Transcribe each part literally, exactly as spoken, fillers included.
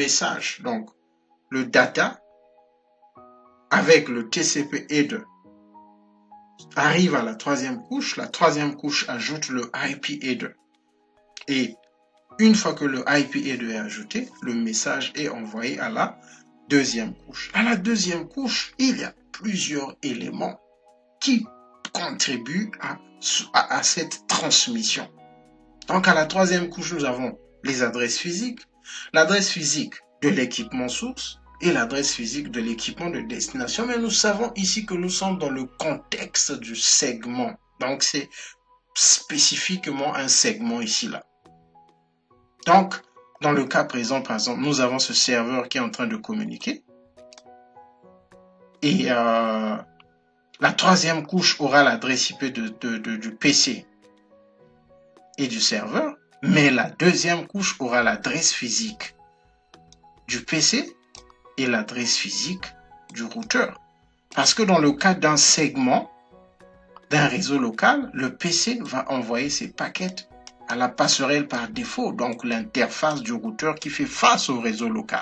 message, donc le data, avec le T C P header, arrive à la troisième couche. La troisième couche ajoute le I P header. Et une fois que le I P header est ajouté, le message est envoyé à la deuxième couche. À la deuxième couche, il y a plusieurs éléments qui contribuent à, à, à cette transmission. Donc à la troisième couche, nous avons les adresses physiques, l'adresse physique de l'équipement source et l'adresse physique de l'équipement de destination. Mais nous savons ici que nous sommes dans le contexte du segment. Donc c'est spécifiquement un segment ici-là. Donc, dans le cas présent, par exemple, nous avons ce serveur qui est en train de communiquer. Et euh, la troisième couche aura l'adresse I P de, de, de, du P C et du serveur. Mais la deuxième couche aura l'adresse physique du P C et l'adresse physique du routeur. Parce que dans le cas d'un segment, d'un réseau local, le P C va envoyer ses paquets à la passerelle par défaut, donc l'interface du routeur qui fait face au réseau local.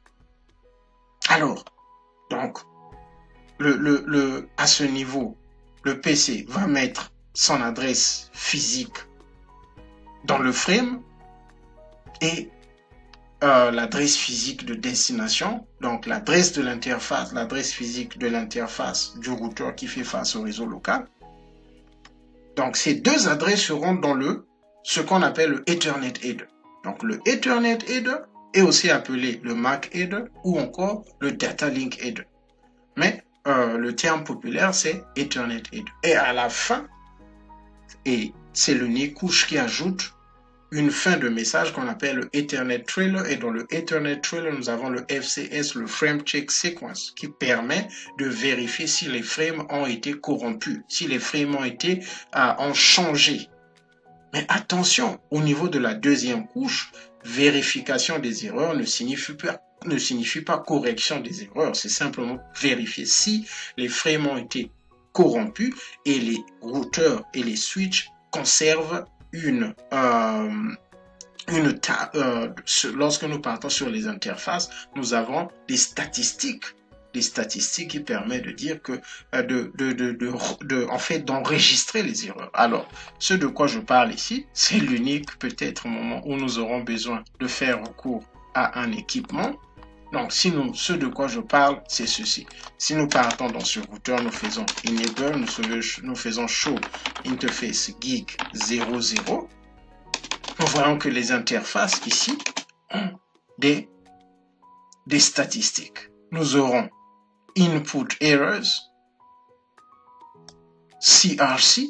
Alors, donc, le, le, le, à ce niveau, le P C va mettre son adresse physique dans le frame et euh, l'adresse physique de destination, donc l'adresse de l'interface, l'adresse physique de l'interface du routeur qui fait face au réseau local. Donc, ces deux adresses seront dans le ce qu'on appelle le Ethernet header. Donc le Ethernet header est aussi appelé le M A C header ou encore le Data Link header. Mais euh, le terme populaire c'est Ethernet header. Et à la fin, et c'est l'unique couche qui ajoute une fin de message qu'on appelle le Ethernet trailer. Et dans le Ethernet trailer, nous avons le F C S, le Frame Check Sequence, qui permet de vérifier si les frames ont été corrompus, si les frames ont été euh, ont changé. Mais attention, au niveau de la deuxième couche, vérification des erreurs ne signifie pas, ne signifie pas correction des erreurs. C'est simplement vérifier si les frames ont été corrompus et les routeurs et les switches conservent une... Euh, une euh, lorsque nous partons sur les interfaces, nous avons des statistiques. Des statistiques qui permettent de dire que de, de, de, de, de en fait d'enregistrer les erreurs. Alors, ce de quoi je parle ici, c'est l'unique peut-être moment où nous aurons besoin de faire recours à un équipement. Donc, si nous, ce de quoi je parle, c'est ceci. Si nous partons dans ce routeur, nous faisons enable, nous faisons, nous faisons show interface geek zéro zéro. Nous voyons que les interfaces ici ont des, des statistiques. Nous aurons input errors, C R C,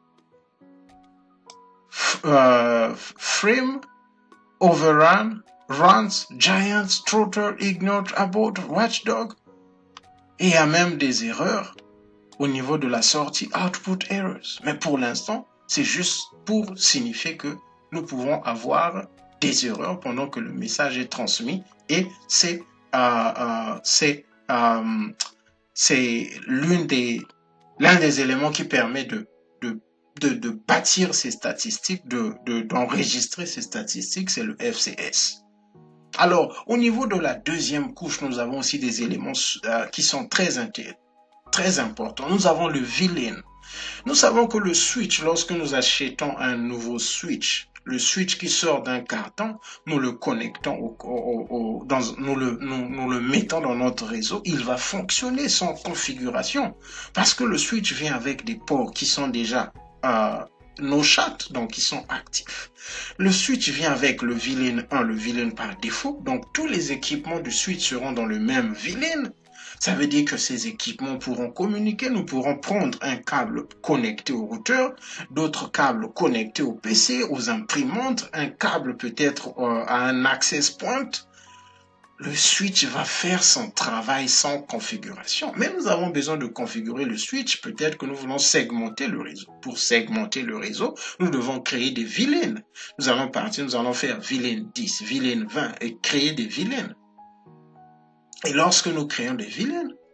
uh, frame, overrun, runs, giants, trotter, ignored, abort, watchdog. Et il y a même des erreurs au niveau de la sortie output errors. Mais pour l'instant, c'est juste pour signifier que nous pouvons avoir des erreurs pendant que le message est transmis et c'est euh, euh, c'est Euh, c'est l'une des l'un des éléments qui permet de de de, de bâtir ces statistiques, de de d'enregistrer ces statistiques, c'est le F C S. Alors au niveau de la deuxième couche, nous avons aussi des éléments euh, qui sont très très importants. Nous avons le V LAN. Nous savons que le switch, lorsque nous achetons un nouveau switch, le switch qui sort d'un carton, nous le connectons, au, au, au, dans, nous, le, nous, nous le mettons dans notre réseau, il va fonctionner sans configuration. Parce que le switch vient avec des ports qui sont déjà euh, no shut, donc qui sont actifs. Le switch vient avec le V LAN un, le V LAN par défaut, donc tous les équipements du switch seront dans le même V LAN. Ça veut dire que ces équipements pourront communiquer, nous pourrons prendre un câble connecté au routeur, d'autres câbles connectés au P C, aux imprimantes, un câble peut-être euh, à un access point. Le switch va faire son travail sans configuration. Mais nous avons besoin de configurer le switch, peut-être que nous voulons segmenter le réseau. Pour segmenter le réseau, nous devons créer des V LAN. Nous allons partir, nous allons faire V LAN dix, V LAN vingt et créer des V LAN. Et lorsque nous créons des V LAN,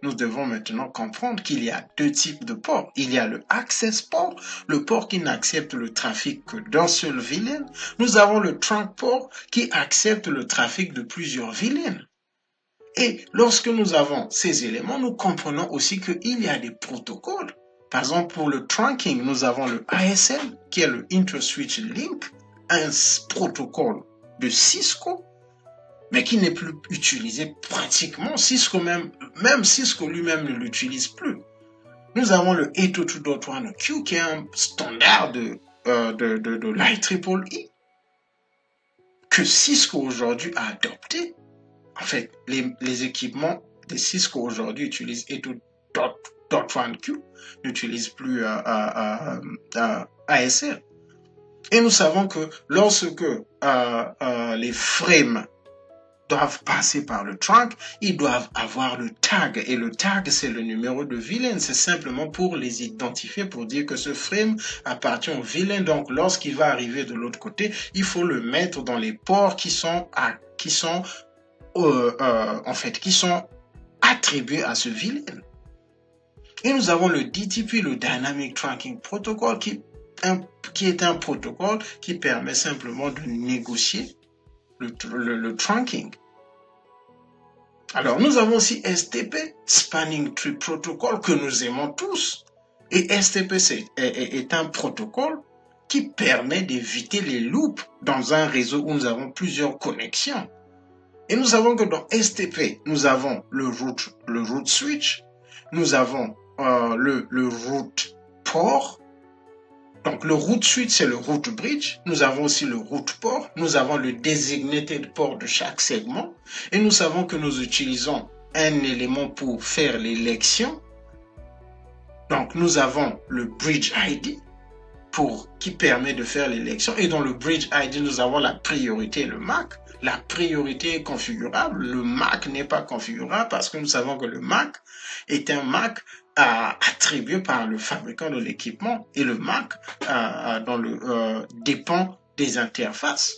nous devons maintenant comprendre qu'il y a deux types de ports. Il y a le access port, le port qui n'accepte le trafic que d'un seul V LAN. Nous avons le trunk port qui accepte le trafic de plusieurs V LAN. Et lorsque nous avons ces éléments, nous comprenons aussi qu'il y a des protocoles. Par exemple, pour le trunking, nous avons le A S L, qui est le Inter-Switch Link, un protocole de Cisco, mais qui n'est plus utilisé pratiquement. Cisco même, même Cisco lui-même ne l'utilise plus. Nous avons le eight oh two dot one Q, qui est un standard de, euh, de, de, de l'I triple E, que Cisco aujourd'hui a adopté. En fait, les, les équipements de Cisco aujourd'hui utilisent eight oh two dot one Q, n'utilisent plus euh, euh, euh, A S L. Et nous savons que lorsque euh, euh, les frames doivent passer par le trunk, ils doivent avoir le tag. Et le tag, c'est le numéro de V LAN. C'est simplement pour les identifier, pour dire que ce frame appartient au V LAN. Donc, lorsqu'il va arriver de l'autre côté, il faut le mettre dans les ports qui sont, à, qui sont, euh, euh, en fait, qui sont attribués à ce V LAN. Et nous avons le D T P, le Dynamic Trunking Protocol, qui, un, qui est un protocole qui permet simplement de négocier le, le, le trunking. Alors, nous avons aussi S T P, Spanning Tree Protocol, que nous aimons tous. Et S T P est, est, est un protocole qui permet d'éviter les loops dans un réseau où nous avons plusieurs connexions. Et nous savons que dans S T P, nous avons le root, le root switch, nous avons euh, le, le root port. Donc, le root switch, c'est le root bridge. Nous avons aussi le root port. Nous avons le designated port de chaque segment. Et nous savons que nous utilisons un élément pour faire l'élection. Donc, nous avons le bridge I D pour, qui permet de faire l'élection. Et dans le bridge I D, nous avons la priorité, le M A C. La priorité est configurable. Le M A C n'est pas configurable parce que nous savons que le M A C est un M A C attribué par le fabricant de l'équipement et le M A C euh, dans le, euh, dépend des interfaces.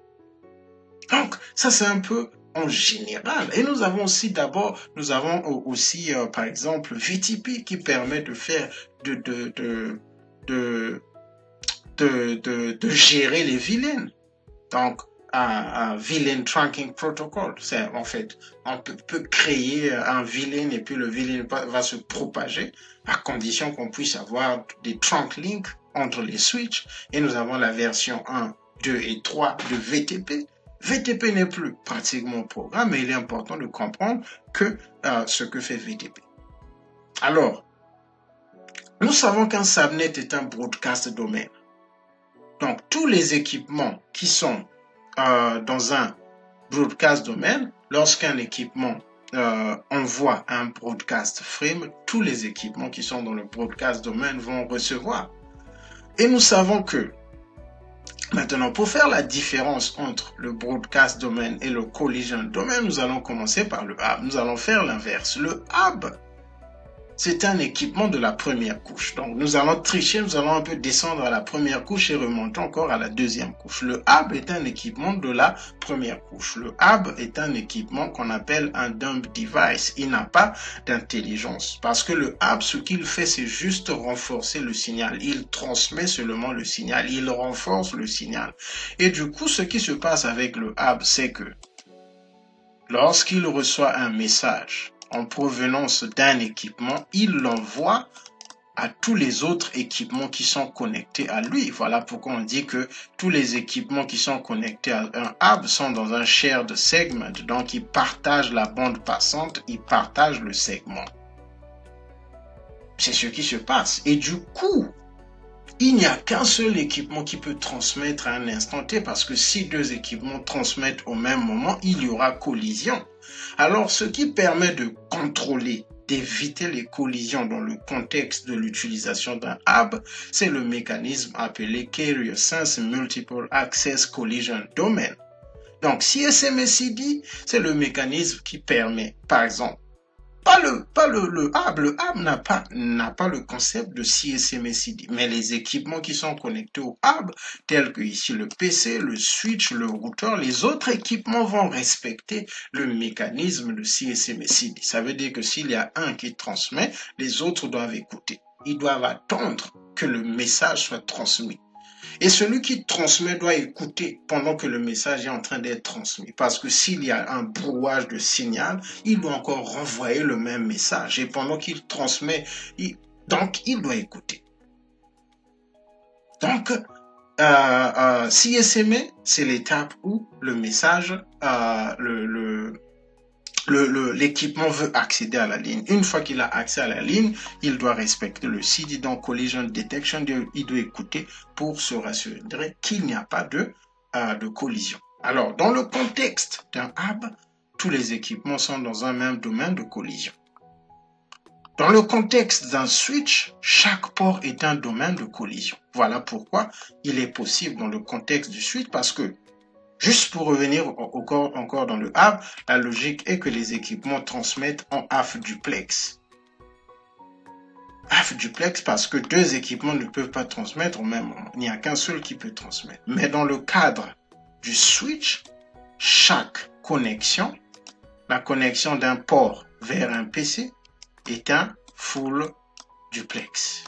Donc, ça c'est un peu en général. Et nous avons aussi d'abord, nous avons aussi euh, par exemple V T P qui permet de faire, de, de, de, de, de, de, de gérer les V LAN. Donc, un V LAN Trunking Protocol. C'est en fait, on peut, peut créer un V LAN et puis le V LAN va, va se propager à condition qu'on puisse avoir des trunk links entre les switches. Et nous avons la version un, deux et trois de V T P. V T P n'est plus pratiquement au programme, mais il est important de comprendre que euh, ce que fait V T P. Alors, nous savons qu'un subnet est un broadcast domain. Donc, tous les équipements qui sont Euh, dans un broadcast domain, lorsqu'un équipement euh, envoie un broadcast frame, tous les équipements qui sont dans le broadcast domain vont recevoir. Et nous savons que maintenant, pour faire la différence entre le broadcast domain et le collision domain, nous allons commencer par le hub. Nous allons faire l'inverse. Le hub, c'est un équipement de la première couche. Donc, nous allons tricher, nous allons un peu descendre à la première couche et remonter encore à la deuxième couche. Le hub est un équipement de la première couche. Le hub est un équipement qu'on appelle un dumb device. Il n'a pas d'intelligence. Parce que le hub, ce qu'il fait, c'est juste renforcer le signal. Il transmet seulement le signal. Il renforce le signal. Et du coup, ce qui se passe avec le hub, c'est que lorsqu'il reçoit un message en provenance d'un équipement, il l'envoie à tous les autres équipements qui sont connectés à lui. Voilà pourquoi on dit que tous les équipements qui sont connectés à un hub sont dans un shared segment. Donc, ils partagent la bande passante, ils partagent le segment. C'est ce qui se passe. Et du coup, il n'y a qu'un seul équipement qui peut transmettre à un instant T, parce que si deux équipements transmettent au même moment, il y aura collision. Alors, ce qui permet de contrôler, d'éviter les collisions dans le contexte de l'utilisation d'un hub, c'est le mécanisme appelé Carrier Sense Multiple Access Collision Domain. Donc, C S M S C D, c'est le mécanisme qui permet, par exemple, pas le, pas le, le hub. Le hub n'a pas, n'a pas le concept de C S M A C D. Mais les équipements qui sont connectés au hub, tels que ici le P C, le switch, le routeur, les autres équipements vont respecter le mécanisme de C S M A C D. Ça veut dire que s'il y a un qui transmet, les autres doivent écouter. Ils doivent attendre que le message soit transmis. Et celui qui transmet doit écouter pendant que le message est en train d'être transmis. Parce que s'il y a un brouillage de signal, il doit encore renvoyer le même message. Et pendant qu'il transmet, il... donc il doit écouter. Donc, euh, euh, C S M A, c'est l'étape où le message, euh, le... le l'équipement veut accéder à la ligne. Une fois qu'il a accès à la ligne, il doit respecter le C D, donc Collision Detection, il doit écouter pour se rassurer qu'il n'y a pas de, euh, de collision. Alors, dans le contexte d'un hub, tous les équipements sont dans un même domaine de collision. Dans le contexte d'un switch, chaque port est un domaine de collision. Voilà pourquoi il est possible dans le contexte du switch, parce que juste pour revenir encore, encore dans le hub, la logique est que les équipements transmettent en half duplex. Half duplex parce que deux équipements ne peuvent pas transmettre au même moment. Il n'y a qu'un seul qui peut transmettre. Mais dans le cadre du switch, chaque connexion, la connexion d'un port vers un P C, est un full duplex.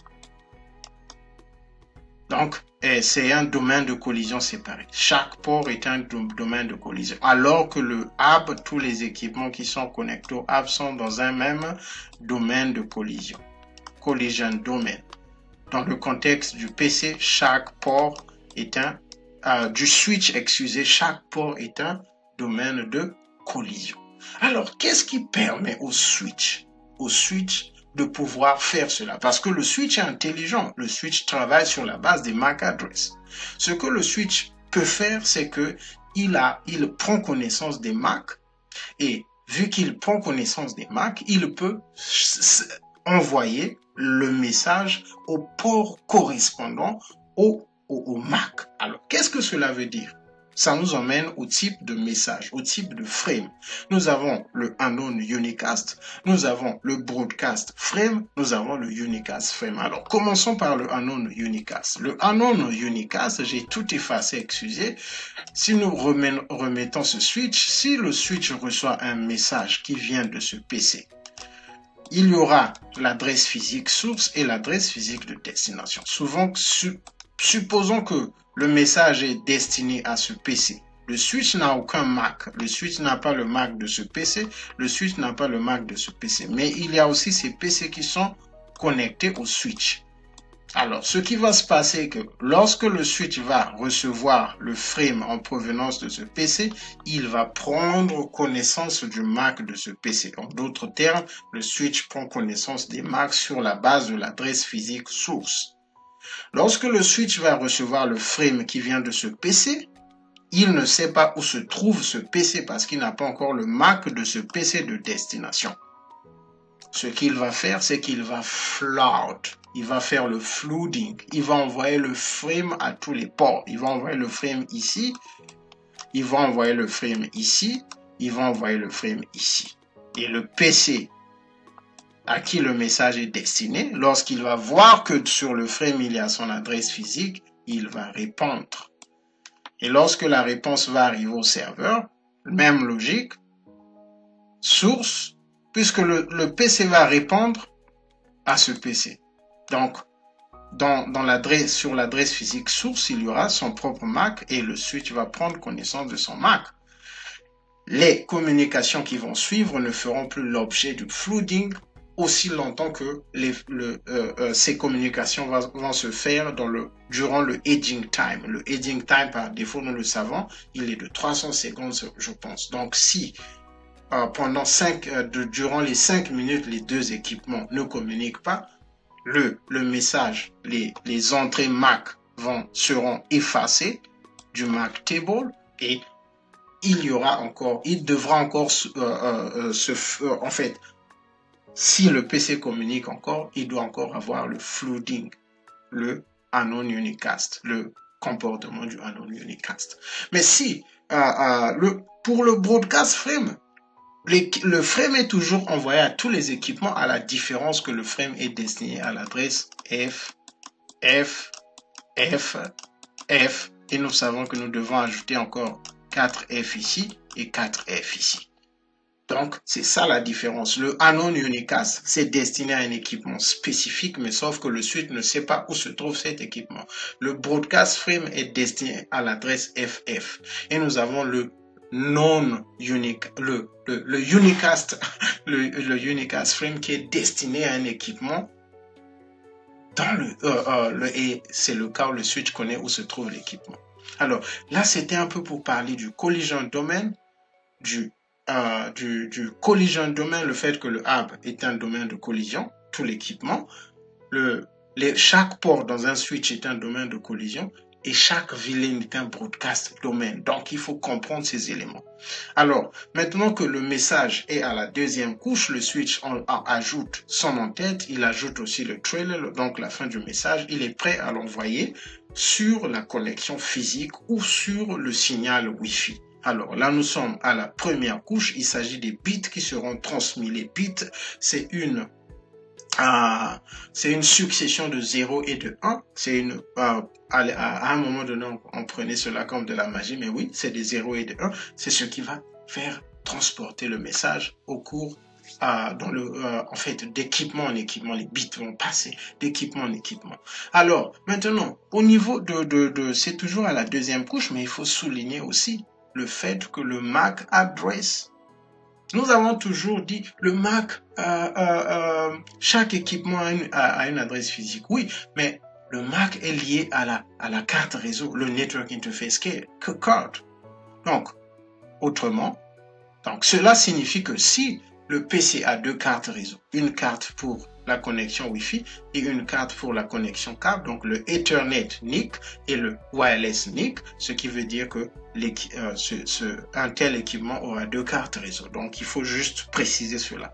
Donc, c'est un domaine de collision séparé. Chaque port est un domaine de collision. Alors que le hub, tous les équipements qui sont connectés au hub sont dans un même domaine de collision. Collision domain. Dans le contexte du P C, chaque port est un, euh, du switch, excusez, chaque port est un domaine de collision. Alors, qu'est-ce qui permet au switch, au switch de pouvoir faire cela? Parce que le switch est intelligent. Le switch travaille sur la base des M A C address. Ce que le switch peut faire, c'est que il a, il prend connaissance des M A C et vu qu'il prend connaissance des M A C, il peut envoyer le message au port correspondant au, au, au M A C. Alors, qu'est-ce que cela veut dire? Ça nous emmène au type de message, au type de frame. Nous avons le unknown unicast, nous avons le broadcast frame, nous avons le unicast frame. Alors, commençons par le unknown unicast. Le unknown unicast, j'ai tout effacé, excusez. Si nous remettons ce switch, si le switch reçoit un message qui vient de ce P C, il y aura l'adresse physique source et l'adresse physique de destination. Souvent, su supposons que le message est destiné à ce P C. Le switch n'a aucun M A C. Le switch n'a pas le M A C de ce P C. Le switch n'a pas le M A C de ce P C. Mais il y a aussi ces P C qui sont connectés au switch. Alors, ce qui va se passer est que lorsque le switch va recevoir le frame en provenance de ce P C, il va prendre connaissance du M A C de ce P C. En d'autres termes, le switch prend connaissance des M A C sur la base de l'adresse physique source. Lorsque le switch va recevoir le frame qui vient de ce P C, il ne sait pas où se trouve ce P C parce qu'il n'a pas encore le M A C de ce P C de destination. Ce qu'il va faire, c'est qu'il va flood. Il va faire le flooding. Il va envoyer le frame à tous les ports. Il va envoyer le frame ici. Il va envoyer le frame ici. Il va envoyer le frame ici. Et le P C à qui le message est destiné, lorsqu'il va voir que sur le frame il y a son adresse physique, il va répondre. Et lorsque la réponse va arriver au serveur, même logique, source, puisque le, le P C va répondre à ce P C. Donc, dans, dans l'adresse, sur l'adresse physique source, il y aura son propre M A C et le switch va prendre connaissance de son M A C. Les communications qui vont suivre ne feront plus l'objet du flooding aussi longtemps que les, le, euh, euh, ces communications va, vont se faire dans le, durant le edging time. Le edging time, par défaut, nous le savons, il est de trois cents secondes, je pense. Donc, si euh, pendant cinq, euh, de, durant les cinq minutes, les deux équipements ne communiquent pas, le, le message, les, les entrées M A C vont, seront effacées du M A C table et il y aura encore, il devra encore euh, euh, se, euh, en fait, si le P C communique encore, il doit encore avoir le flooding, le unknown unicast, le comportement du unknown unicast. Mais si, euh, euh, le, pour le broadcast frame, Les, le frame est toujours envoyé à tous les équipements, à la différence que le frame est destiné à l'adresse F, F, F, F, et nous savons que nous devons ajouter encore quatre F ici et quatre F ici. Donc, c'est ça la différence. Le Unknown Unicast, c'est destiné à un équipement spécifique, mais sauf que le switch ne sait pas où se trouve cet équipement. Le Broadcast Frame est destiné à l'adresse F F. Et nous avons le non-unique, le, le, le Unicast, le, le Unicast Frame qui est destiné à un équipement dans le, euh, euh, le et c'est le cas où le switch connaît où se trouve l'équipement. Alors, là, c'était un peu pour parler du collision domaine, du Euh, du, du collision domaine, le fait que le hub est un domaine de collision, tout l'équipement, le, les, chaque port dans un switch est un domaine de collision et chaque vilain est un broadcast domaine. Donc, il faut comprendre ces éléments. Alors, maintenant que le message est à la deuxième couche, le switch en, en ajoute son en-tête, il ajoute aussi le trailer, donc la fin du message, il est prêt à l'envoyer sur la connexion physique ou sur le signal Wi-Fi. Alors là, nous sommes à la première couche. Il s'agit des bits qui seront transmis. Les bits, c'est une, euh, c'est une succession de zéro et de un. C'est une, euh, à, à un moment donné, on, on prenait cela comme de la magie, mais oui, c'est des zéro et de un. C'est ce qui va faire transporter le message au cours, euh, dans le, euh, en fait, d'équipement en équipement. Les bits vont passer d'équipement en équipement. Alors, maintenant, au niveau de, de, de c'est toujours à la deuxième couche, mais il faut souligner aussi le fait que le M A C address, nous avons toujours dit le M A C, euh, euh, euh, chaque équipement a une, a, a une adresse physique, oui, mais le M A C est lié à la, à la carte réseau, le Network Interface Card. Donc, autrement, donc cela signifie que si le P C a deux cartes réseau, une carte pour la connexion Wi-Fi et une carte pour la connexion câble, donc le Ethernet N I C et le Wireless N I C, ce qui veut dire que euh, ce, ce, un tel équipement aura deux cartes réseau. Donc il faut juste préciser cela.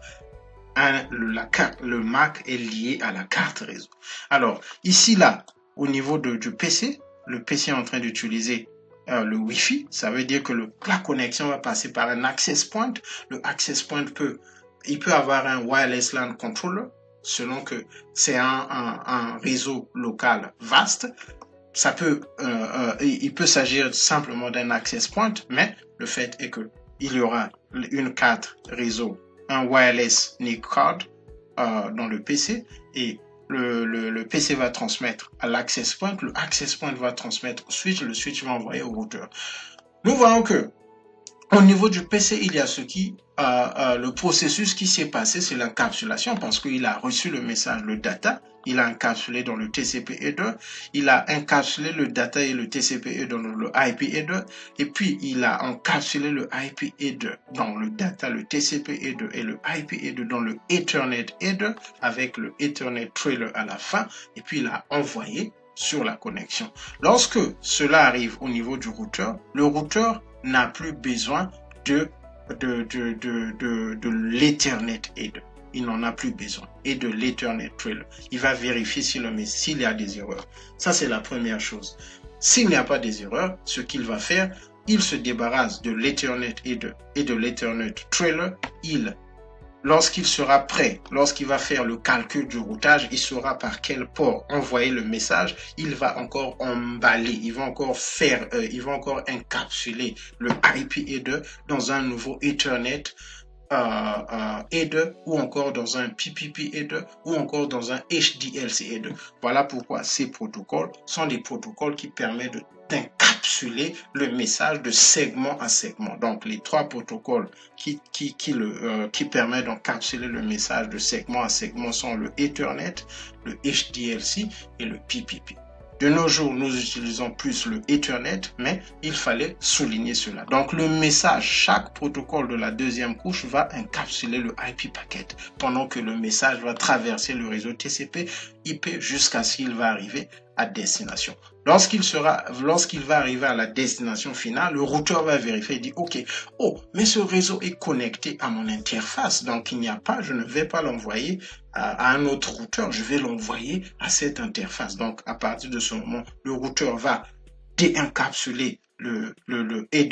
Un, le, la carte, le M A C est lié à la carte réseau. Alors ici là, au niveau de, du P C, le P C est en train d'utiliser euh, le Wi-Fi. Ça veut dire que le, la connexion va passer par un access point. Le access point peut, il peut avoir un wireless LAN controller, selon que c'est un, un, un réseau local vaste. Ça peut, euh, euh, il peut s'agir simplement d'un access point, mais le fait est que il y aura une carte réseau, un wireless N I C card euh, dans le P C et le, le, le P C va transmettre à l'access point, le access point va transmettre au switch, le switch va envoyer au routeur. Nous voyons que au niveau du P C, il y a ce qui, euh, euh, le processus qui s'est passé, c'est l'encapsulation parce qu'il a reçu le message, le data, il a encapsulé dans le T C P header, il a encapsulé le data et le T C P header dans le I P header, et puis il a encapsulé le I P header dans le data, le T C P header et le I P header dans le Ethernet header avec le Ethernet trailer à la fin, et puis il a envoyé sur la connexion. Lorsque cela arrive au niveau du routeur, le routeur n'a plus besoin de, de, de, de, de, de l'Ethernet header. Il n'en a plus besoin. Et de l'Ethernet trailer. Il va vérifier si le, s'il y a des erreurs. Ça, c'est la première chose. S'il n'y a pas des erreurs, ce qu'il va faire, il se débarrasse de l'Ethernet header et de l'Ethernet trailer. Il Lorsqu'il sera prêt, lorsqu'il va faire le calcul du routage, il saura par quel port envoyer le message. Il va encore emballer, il va encore faire, euh, il va encore encapsuler le I P header dans un nouveau Ethernet euh, euh, header ou encore dans un P P P header ou encore dans un H D L C header. Voilà pourquoi ces protocoles sont des protocoles qui permettent de d'encapsuler le message de segment à segment. Donc, les trois protocoles qui, qui, qui, le, euh, qui permettent d'encapsuler le message de segment à segment sont le Ethernet, le H D L C et le P P P. De nos jours, nous utilisons plus le Ethernet, mais il fallait souligner cela. Donc, le message, chaque protocole de la deuxième couche va encapsuler le I P packet pendant que le message va traverser le réseau T C P I P jusqu'à ce qu'il va arriver à destination. Lorsqu'il sera, lorsqu'il va arriver à la destination finale, le routeur va vérifier et dire, OK, oh, mais ce réseau est connecté à mon interface, donc il n'y a pas, je ne vais pas l'envoyer à, à un autre routeur, je vais l'envoyer à cette interface. Donc, à partir de ce moment, le routeur va déencapsuler le, le, le header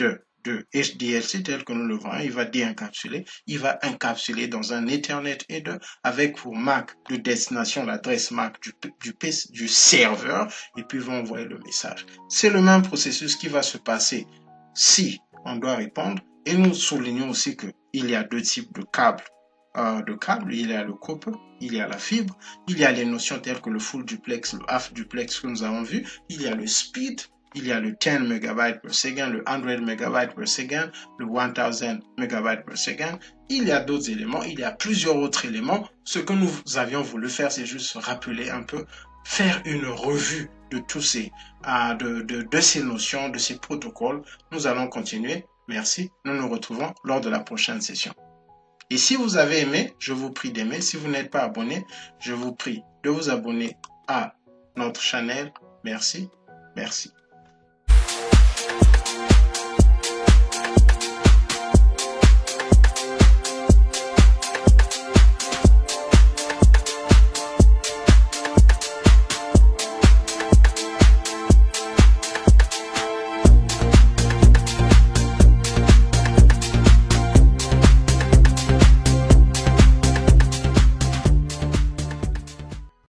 de H D L C tel que nous le voyons, il va déencapsuler, il va encapsuler dans un Ethernet header avec pour M A C de destination l'adresse M A C du, du, P C, du serveur et puis il va envoyer le message. C'est le même processus qui va se passer si on doit répondre et nous soulignons aussi qu'il y a deux types de câbles. Euh, de câbles, il y a le copper, il y a la fibre, il y a les notions telles que le full duplex, le half duplex que nous avons vu, il y a le speed, il y a le dix mégabytes per second, le cent mégabytes per second, le mille mégabytes per second. Il y a d'autres éléments, il y a plusieurs autres éléments. Ce que nous avions voulu faire, c'est juste rappeler un peu, faire une revue de tous ces, euh, de, de, de ces notions, de ces protocoles. Nous allons continuer. Merci. Nous nous retrouvons lors de la prochaine session. Et si vous avez aimé, je vous prie d'aimer. Si vous n'êtes pas abonné, je vous prie de vous abonner à notre chaîne. Merci. Merci.